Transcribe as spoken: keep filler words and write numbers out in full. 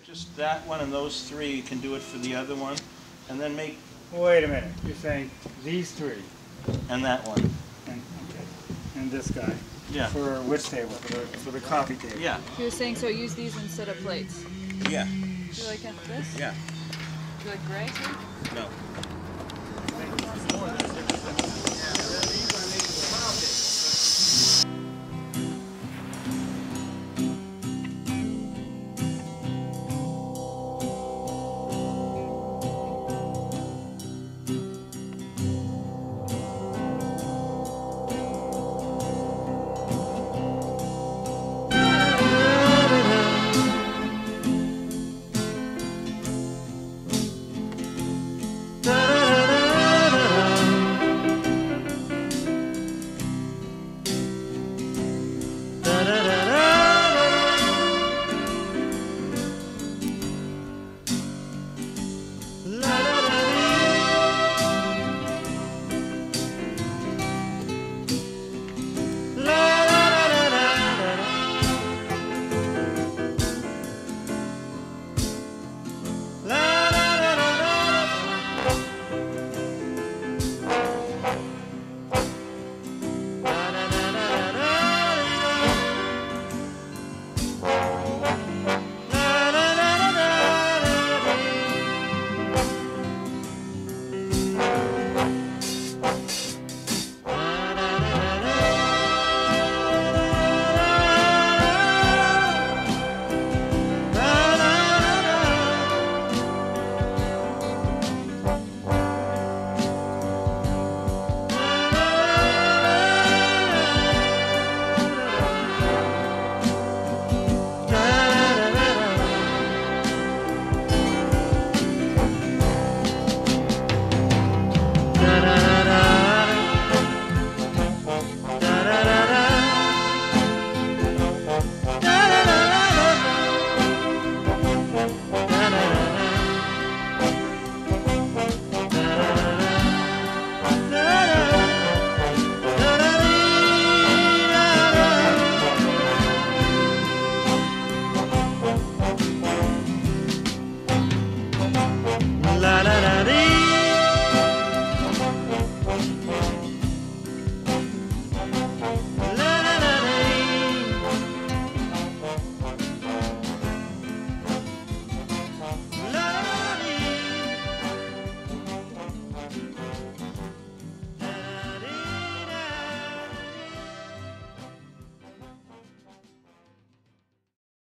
just that one and those three. You can do it for the other one, and then make. Wait a minute. You're saying these three, and that one, and okay, and this guy. Yeah. For which table? For the, for the coffee table. Yeah. You were saying so use these instead of plates. Yeah. Do you like this? Yeah. Do you like gray too? No.